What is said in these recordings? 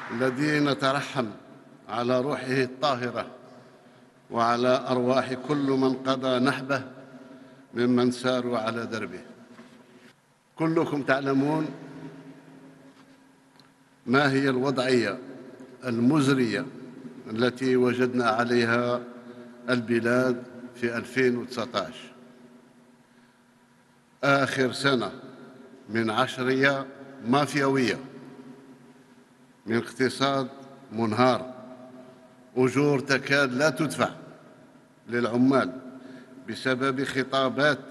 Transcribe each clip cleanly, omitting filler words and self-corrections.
الذي نترحم على روحه الطاهرة وعلى أرواح كل من قضى نحبه ممن ساروا على دربه. كلكم تعلمون ما هي الوضعية المزرية التي وجدنا عليها البلاد في 2019، آخر سنة من عشرية مافيوية، من اقتصاد منهار، أجور تكاد لا تدفع للعمال بسبب خطابات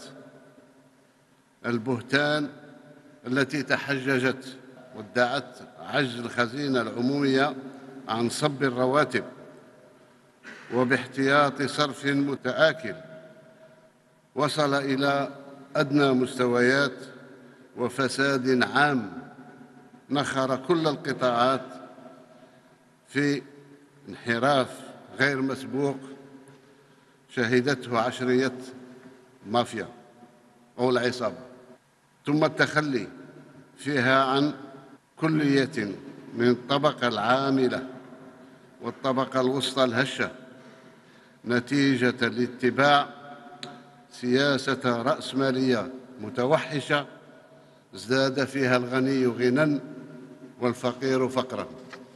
البهتان التي تحججت وادعت عجز الخزينة العمومية عن صب الرواتب وباحتياط صرف متآكل وصل إلى أدنى مستويات، وفساد عام نخر كل القطاعات في انحراف غير مسبوق شهدته عشرية مافيا أو العصابة، ثم التخلي فيها عن كلية من الطبقة العاملة والطبقة الوسطى الهشة نتيجة لاتباع سياسة رأسمالية متوحشة ازداد فيها الغني غنى والفقير فقرا.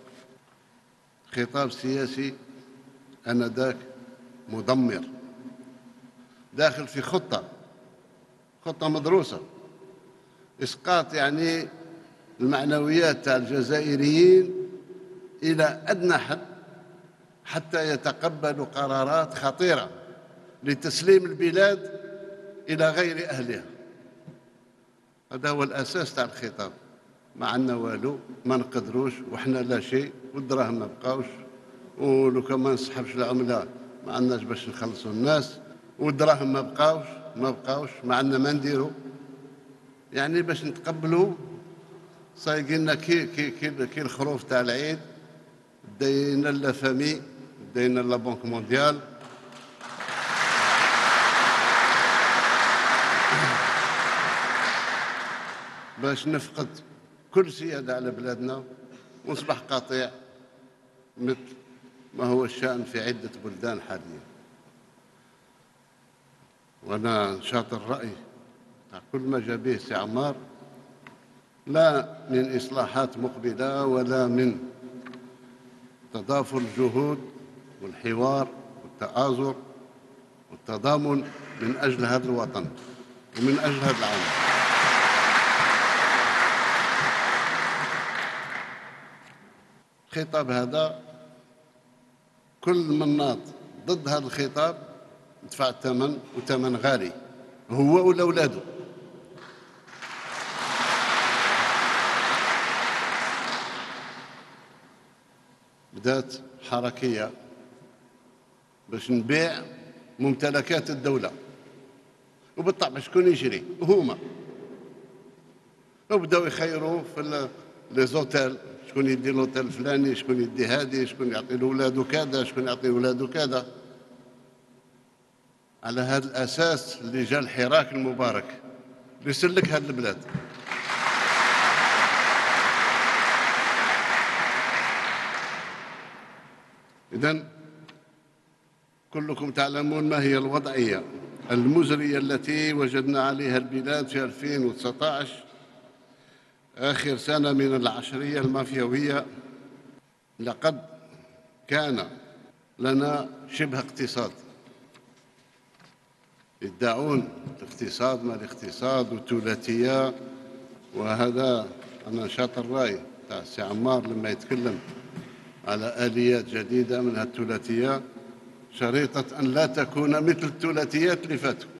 خطاب سياسي آنذاك مدمر داخل في خطة مدروسة، إسقاط يعني المعنويات تاع الجزائريين إلى أدنى حد حتى يتقبلوا قرارات خطيرة لتسليم البلاد إلى غير أهلها. هذا هو الأساس تاع الخطاب. ما عندنا والو، ما نقدروش، وحنا لا شيء، والدراهم ما بقاوش، ولو كان ما نسحبش العملة ما عندناش باش نخلصوا الناس، والدراهم ما بقاوش، ما عندنا ما نديروا. يعني باش نتقبلوا صايقيننا كي الخروف تاع العيد، داينا لا فامي، داينا لا بنك مونديال. باش نفقد كل سيادة على بلادنا ونصبح قطيع مثل ما هو الشأن في عدة بلدان حاليا. وأنا نشاط الرأي تاع كل ما جا به سي عمار، لا من إصلاحات مقبلة ولا من تضافر الجهود والحوار والتآزر والتضامن من أجل هذا الوطن ومن أجل هذا العالم. الخطاب هذا كل من ناض ضد هذا الخطاب يدفع الثمن، وثمن غالي، هو ولا أولاده. بدات حركية باش نبيع ممتلكات الدولة، وبالطبع شكون يشري؟ هما. وبداو يخيروا في لي زوتيل، شكون يدي لوتيل الفلاني، شكون يدي هادي، شكون يعطي لولادو كذا، شكون يعطي لولادو كذا. على هذا الأساس اللي جا الحراك المبارك ليسلك هذه البلاد. إذن كلكم تعلمون ما هي الوضعية المزرية التي وجدنا عليها البلاد في 2019، آخر سنة من العشرية المافيوية. لقد كان لنا شبه اقتصاد، يدعون الاقتصاد ما الاقتصاد والثلاثية، وهذا أنا نشاط الرأي تاع السي عمار لما يتكلم على آليات جديدة منها الثلاثية، شريطة أن لا تكون مثل الثلاثيات اللي فاتوا.